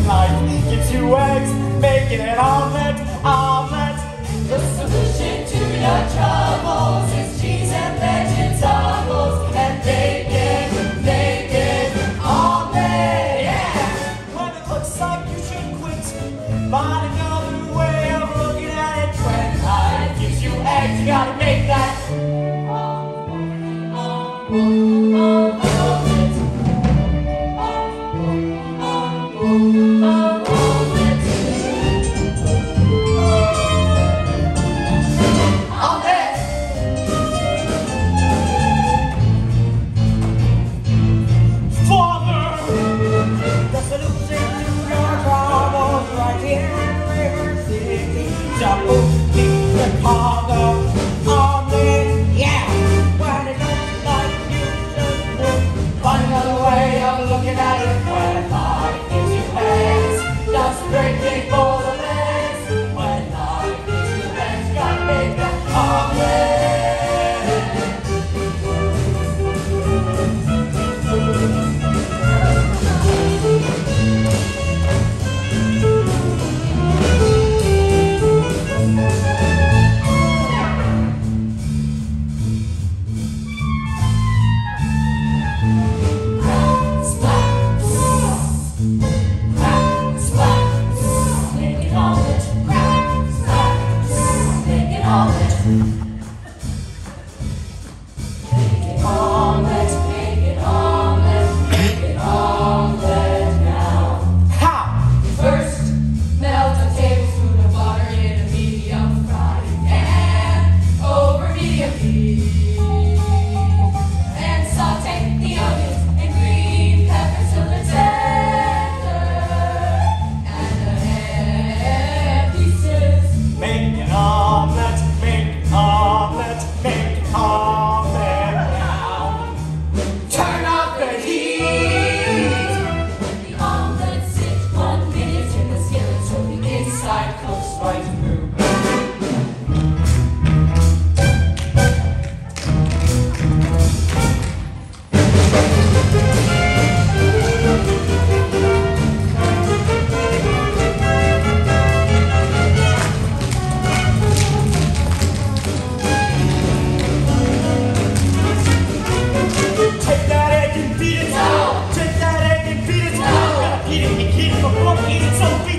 life gives you eggs, making an omelet, omelet. The solution to your troubles is cheese and vegetables and bacon, bacon, omelet, yeah! When it looks like you should quit, find another way of looking at it. When life gives you eggs, you gotta make that eat it before eat it so